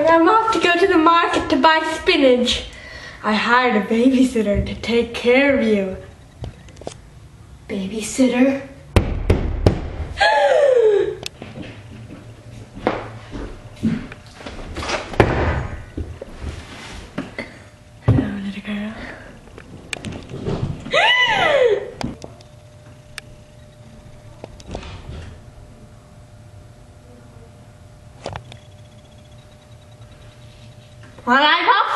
I'm off to go to the market to buy spinach. I hired a babysitter to take care of you. Babysitter? Hello, little girl. Well, I'm off